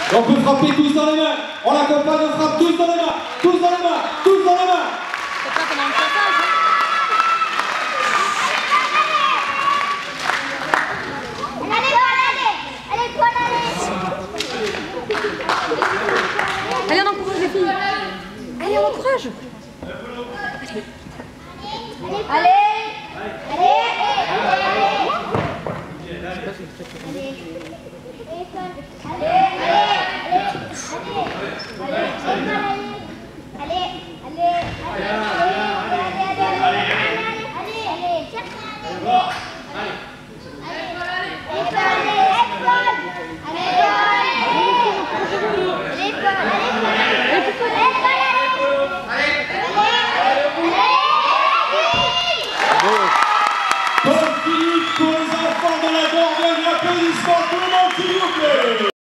Et on peut frapper tous dans les mains. On l'accompagne, on frappe tous dans les mains. Tous dans les mains. Tous dans les mains. C'est pas comment on fait ça, allez, on encourage les filles. Allez, on encourage.